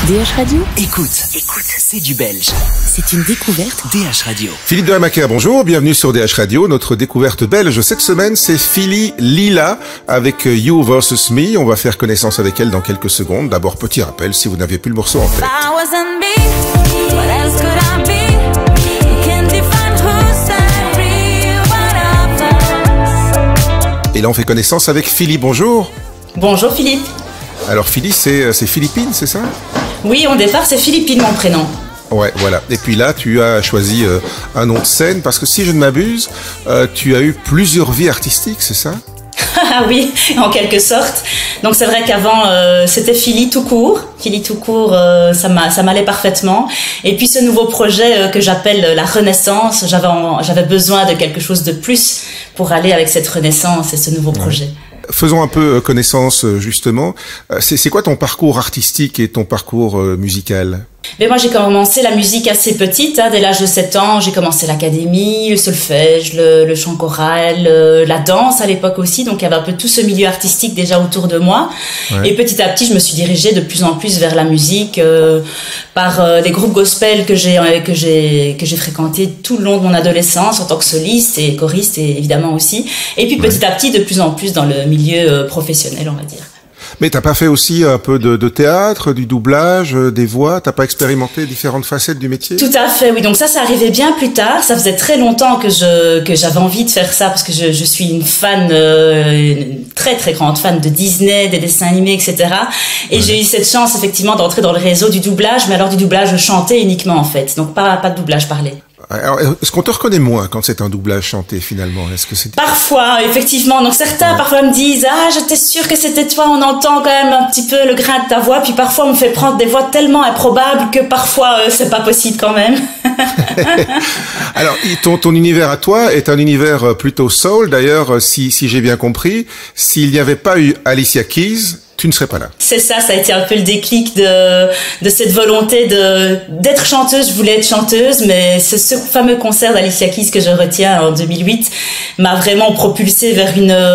DH Radio. Écoute, c'est du belge. C'est une découverte DH Radio. Philippe de Hamaker, bonjour, bienvenue sur DH Radio. Notre découverte belge cette semaine, c'est Philly Lila avec You vs Me. On va faire connaissance avec elle dans quelques secondes. D'abord, petit rappel si vous n'avez plus le morceau en tête. Et là, on fait connaissance avec Philly. Bonjour. Bonjour Philippe. Alors Philly, c'est Philippine, c'est ça? Oui, au départ, c'est Philippine mon prénom. Ouais, voilà. Et puis là, tu as choisi un nom de scène parce que si je ne m'abuse, tu as eu plusieurs vies artistiques, c'est ça? Ah oui, en quelque sorte. Donc c'est vrai qu'avant, c'était Philly tout court. Philly tout court, ça m'allait parfaitement. Et puis ce nouveau projet que j'appelle la Renaissance, j'avais besoin de quelque chose de plus pour aller avec cette Renaissance et ce nouveau projet. Faisons un peu connaissance justement. C'est quoi ton parcours artistique et ton parcours musical? Mais moi, j'ai commencé la musique assez petite, dès l'âge de 7 ans. J'ai commencé l'académie, le solfège, le chant choral, la danse à l'époque aussi. Donc, il y avait un peu tout ce milieu artistique déjà autour de moi. Ouais. Et petit à petit, je me suis dirigée de plus en plus vers la musique par des groupes gospel que j'ai fréquentés tout le long de mon adolescence en tant que soliste et choriste et évidemment aussi. Et puis petit à petit, de plus en plus dans le milieu professionnel, on va dire. Mais t'as pas fait aussi un peu de théâtre, du doublage, des voix? T'as pas expérimenté différentes facettes du métier? Tout à fait, oui. Donc ça arrivait bien plus tard. Ça faisait très longtemps que j'avais envie de faire ça parce que je suis une fan, une très très grande fan de Disney, des dessins animés, etc. Et j'ai eu cette chance effectivement d'entrer dans le réseau du doublage, mais alors du doublage chanté uniquement en fait. Donc pas de doublage parlé. Alors, est-ce qu'on te reconnaît moins quand c'est un doublage chanté finalement? Est-ce que c'est... Parfois, effectivement. Donc certains parfois me disent j'étais sûre que c'était toi. On entend quand même un petit peu le grain de ta voix. Puis parfois on me fait prendre des voix tellement improbables que parfois c'est pas possible quand même. Alors ton univers à toi est un univers plutôt soul. D'ailleurs, si j'ai bien compris, s'il n'y avait pas eu Alicia Keys, tu ne serais pas là. C'est ça a été un peu le déclic de cette volonté d'être chanteuse. Je voulais être chanteuse, mais ce fameux concert d'Alicia Keys que je retiens en 2008 m'a vraiment propulsée vers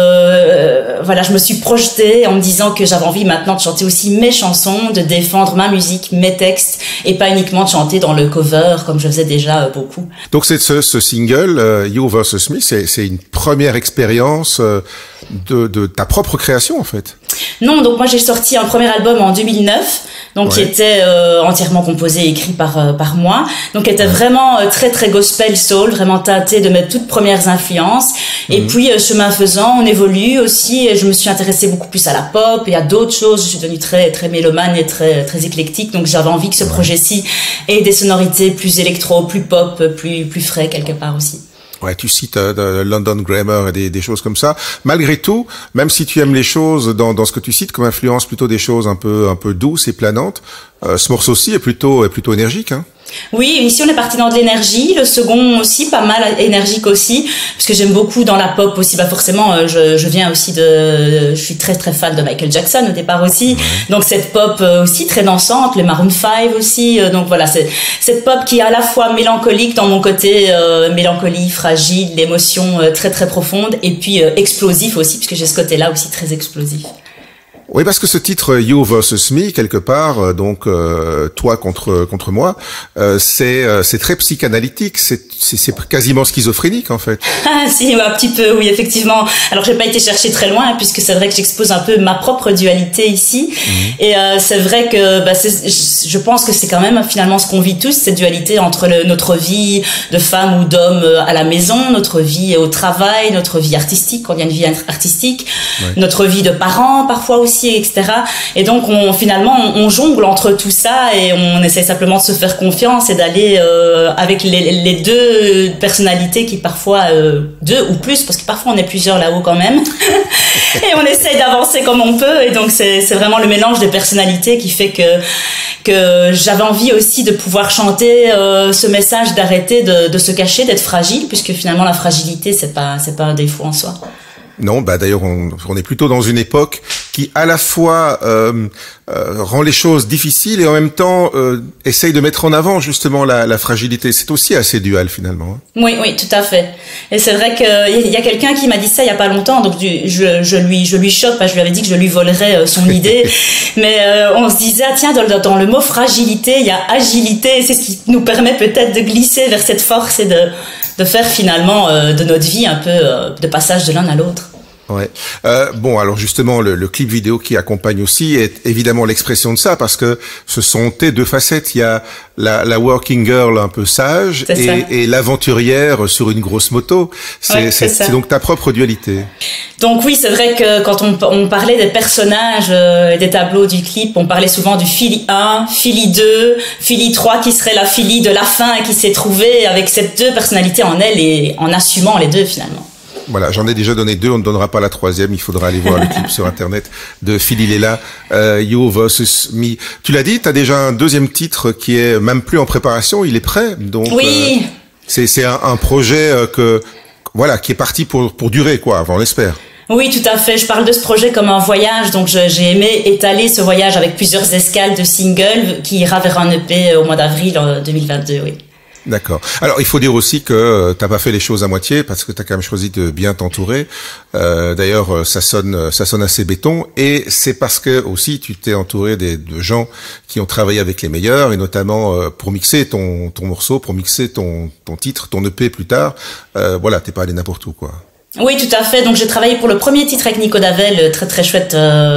je me suis projetée en me disant que j'avais envie maintenant de chanter aussi mes chansons, de défendre ma musique, mes textes, et pas uniquement de chanter dans le cover comme je faisais déjà beaucoup. Donc c'est ce single, You vs Me, c'est une première expérience de ta propre création en fait? Non, donc moi j'ai sorti un premier album en 2009, donc qui était entièrement composé et écrit par moi, donc qui était vraiment très très gospel soul, vraiment teinté de mes toutes premières influences. Et puis chemin faisant, on évolue aussi, et je me suis intéressée beaucoup plus à la pop et à d'autres choses. Je suis devenue très très mélomane et très très éclectique, donc j'avais envie que ce projet-ci ait des sonorités plus électro, plus pop, plus frais quelque part aussi. Ouais, tu cites London Grammar et des choses comme ça. Malgré tout, même si tu aimes les choses dans ce que tu cites comme influence plutôt des choses un peu douces et planantes, ce morceau-ci est plutôt énergique, hein? Oui, ici on est parti dans de l'énergie, le second aussi pas mal énergique aussi, parce que j'aime beaucoup dans la pop aussi. Forcément, je viens aussi je suis très très fan de Michael Jackson au départ aussi, donc cette pop aussi très dansante, les Maroon 5 aussi, donc voilà, c'est cette pop qui est à la fois mélancolique dans mon côté mélancolie, fragile, l'émotion très très profonde, et puis explosif aussi, puisque j'ai ce côté-là aussi très explosif. Oui, parce que ce titre You vs Me, quelque part, donc toi contre moi, c'est très psychanalytique, c'est quasiment schizophrénique en fait. Ah si, un petit peu, oui, effectivement. Alors j'ai pas été chercher très loin, puisque c'est vrai que j'expose un peu ma propre dualité ici, et c'est vrai que je pense que c'est quand même finalement ce qu'on vit tous, cette dualité entre notre vie de femme ou d'homme à la maison, notre vie au travail, notre vie artistique quand il y a une vie artistique, notre vie de parents parfois aussi, etc. Et donc on jongle entre tout ça, et on essaie simplement de se faire confiance et d'aller avec les deux personnalités qui parfois deux ou plus, parce que parfois on est plusieurs là-haut quand même et on essaie d'avancer comme on peut, et donc c'est vraiment le mélange des personnalités qui fait que j'avais envie aussi de pouvoir chanter ce message d'arrêter de se cacher, d'être fragile, puisque finalement la fragilité c'est pas un défaut en soi. Non, bah d'ailleurs on est plutôt dans une époque qui à la fois rend les choses difficiles et en même temps essaye de mettre en avant justement la fragilité. C'est aussi assez dual finalement. Oui, tout à fait. Et c'est vrai qu'il y a quelqu'un qui m'a dit ça il y a pas longtemps, donc je lui chope, je lui avais dit que je lui volerais son idée, mais on se disait tiens dans le mot fragilité il y a agilité, et c'est ce qui nous permet peut-être de glisser vers cette force et de faire finalement de notre vie un peu de passage de l'un à l'autre. Ouais. Bon, alors justement, le clip vidéo qui accompagne aussi est évidemment l'expression de ça, parce que ce sont tes deux facettes. Il y a la working girl un peu sage et l'aventurière sur une grosse moto. C'est donc ta propre dualité. Donc oui, c'est vrai que quand on parlait des personnages et des tableaux du clip, on parlait souvent du Philly 1, Philly 2, Philly 3 qui serait la Philly de la fin et qui s'est trouvée avec ces deux personnalités en elle et en assumant les deux finalement. Voilà, j'en ai déjà donné 2, on ne donnera pas la 3e, il faudra aller voir le clip sur internet de Philly Lella, You versus Me. Tu l'as dit, tu as déjà un 2e titre qui est même plus en préparation, il est prêt. Donc oui. C'est un projet qui est parti pour durer quoi, on l'espère. Oui, tout à fait. Je parle de ce projet comme un voyage, donc j'ai aimé étaler ce voyage avec plusieurs escales de singles qui ira vers un EP au mois d'avril 2022, oui. D'accord. Alors il faut dire aussi que t'as pas fait les choses à moitié parce que t'as quand même choisi de bien t'entourer. D'ailleurs ça sonne assez béton et c'est parce que aussi tu t'es entouré de gens qui ont travaillé avec les meilleurs et notamment pour mixer ton morceau, pour mixer ton titre, ton EP plus tard. Voilà, t'es pas allé n'importe où quoi. Oui, tout à fait. Donc j'ai travaillé pour le premier titre avec Nico Davel, très chouette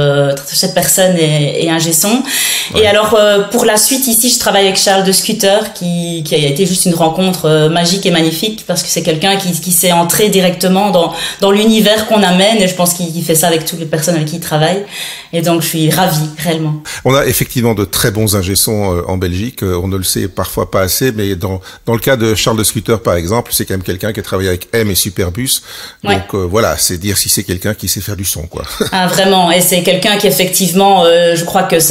personne et ingé son. Ouais. Et alors pour la suite ici, je travaille avec Charles de Scooter qui a été juste une rencontre magique et magnifique parce que c'est quelqu'un qui s'est entré directement dans l'univers qu'on amène et je pense qu'il fait ça avec toutes les personnes avec qui il travaille. Et donc je suis ravie réellement. On a effectivement de très bons ingé sons en Belgique, on ne le sait parfois pas assez, mais dans le cas de Charles de Scooter par exemple, c'est quand même quelqu'un qui a travaillé avec M et Superbus. Ouais. Donc voilà, c'est dire si c'est quelqu'un qui sait faire du son quoi. Ah vraiment, et c'est quelqu'un qui effectivement, je crois que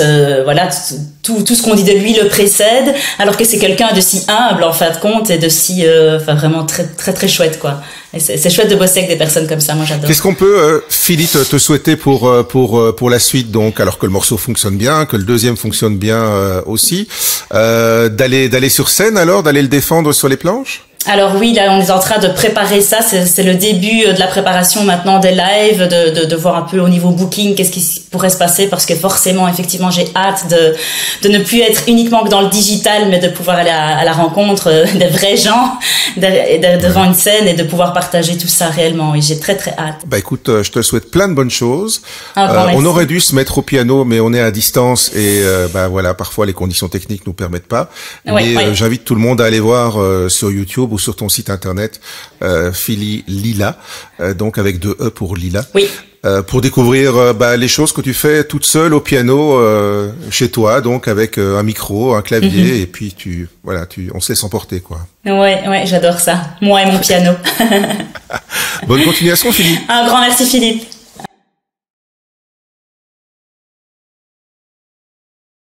tout ce qu'on dit de lui le précède, alors que c'est quelqu'un de si humble en fin de compte et de si, vraiment très chouette quoi. Et c'est chouette de bosser avec des personnes comme ça, moi j'adore. Qu'est-ce qu'on peut, Philly, te souhaiter pour la suite donc, alors que le morceau fonctionne bien, que le 2e fonctionne bien aussi, d'aller sur scène alors, d'aller le défendre sur les planches? Alors oui, là on est en train de préparer ça, c'est le début de la préparation maintenant des lives, de voir un peu au niveau booking qu'est-ce qui pourrait se passer parce que forcément effectivement j'ai hâte de ne plus être uniquement que dans le digital mais de pouvoir aller à la rencontre des vrais gens devant une scène et de pouvoir partager tout ça réellement et j'ai très hâte. Bah écoute, je te souhaite plein de bonnes choses. On aurait dû se mettre au piano mais on est à distance et voilà, parfois les conditions techniques nous permettent pas. Mais j'invite tout le monde à aller voir sur YouTube ou sur ton site internet Philly Lila, donc avec 2 E pour Lila. Oui. Pour découvrir les choses que tu fais toute seule au piano chez toi, donc avec un micro, un clavier et puis on se laisse emporter quoi. Ouais, j'adore ça. Moi et mon piano. Bonne continuation Philly. Un grand merci Philippe.